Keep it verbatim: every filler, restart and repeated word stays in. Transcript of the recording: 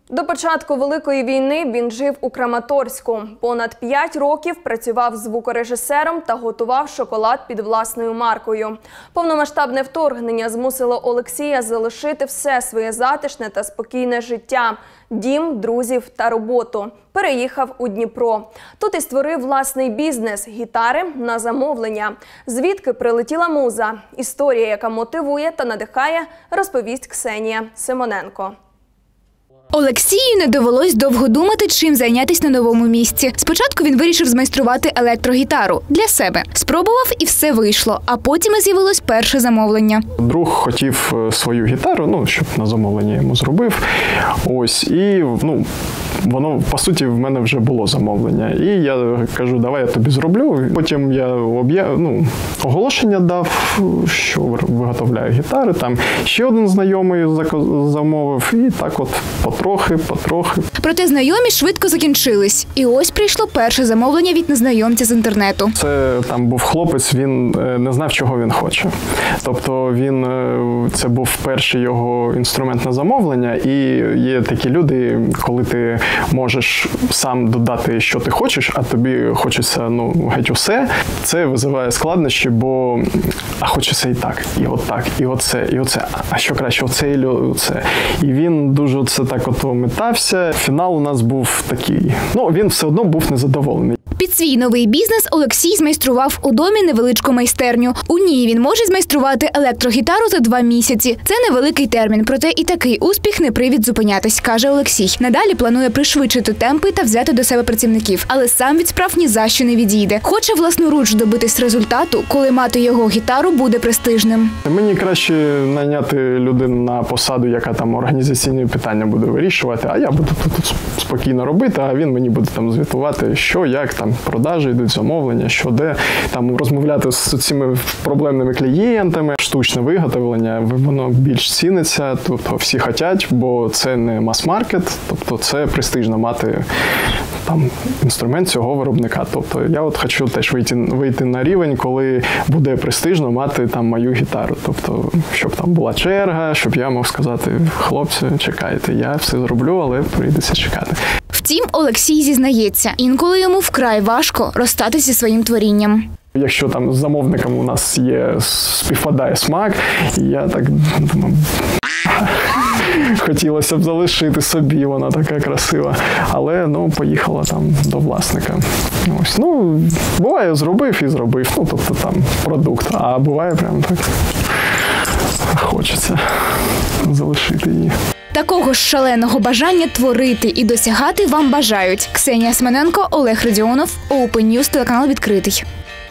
До початку Великої війни він жив у Краматорську. Понад п'ять років працював звукорежисером та готував шоколад під власною маркою. Повномасштабне вторгнення змусило Олексія залишити все своє затишне та спокійне життя – дім, друзів та роботу. Переїхав у Дніпро. Тут і створив власний бізнес – гітари на замовлення. Звідки прилетіла муза? Історія, яка мотивує та надихає, розповість Ксенія Симоненко. Олексію не довелось довго думати, чим зайнятися на новому місці. Спочатку він вирішив змайструвати електрогітару для себе. Спробував і все вийшло, а потім і з'явилось перше замовлення. Друг хотів свою гітару, ну, щоб на замовлення йому зробив. Ось, і, ну, воно, по суті, в мене вже було замовлення. І я кажу, давай я тобі зроблю. Потім я об'я... ну, оголошення дав, що виготовляю гітари. Там ще один знайомий замовив. І так от потрохи, потрохи. Проте знайомі швидко закінчились. І ось прийшло перше замовлення від незнайомця з інтернету. Це там був хлопець, він не знав, чого він хоче. Тобто він, це був перший його інструмент на замовлення. І є такі люди, коли ти можеш сам додати, що ти хочеш, а тобі хочеться, ну, геть усе, це визиває складнощі, бо а хочеться і так, і от так, і оце, і оце, а що краще, оце і оце. І він дуже це так от метався. Фінал у нас був такий, ну, він все одно був незадоволений. Під свій новий бізнес Олексій змайстрував у домі невеличку майстерню. У ній він може змайструвати електрогітару за два місяці. Це невеликий термін, проте і такий успіх не привід зупинятись, каже Олексій. Надалі планує пришвидшити темпи та взяти до себе працівників, але сам від справ ні за що не відійде. Хоче власноруч добитись результату, коли мати його гітару буде престижним. Мені краще найняти людину на посаду, яка там організаційні питання буде вирішувати, а я буду тут спокійно робити, а він мені буде там звітувати, що, як, там продажі йдуть, замовлення, що де, там розмовляти з цими проблемними клієнтами. Штучне виготовлення, воно більш ціниться, тобто всі хочуть, бо це не мас-маркет, тобто це престижно мати там інструмент цього виробника. Тобто я от хочу теж вийти, вийти на рівень, коли буде престижно мати там мою гітару. Тобто, щоб там була черга, щоб я мог сказати, хлопці, чекайте, я все зроблю, але прийдеться чекати. Втім, Олексій зізнається, інколи йому вкрай важко розстатися зі своїм творінням. Якщо там з замовником у нас є, співпадає смак, і я так думаю, хотілося б залишити собі, вона така красива. Але, ну, поїхала там до власника. Ось, ну, буває, зробив і зробив, ну, тобто там продукт, а буває прямо так, хочеться залишити її. Такого ж шаленого бажання творити і досягати вам бажають. Ксенія Симоненко, Олег Радіонов, Open News, телеканал «Відкритий».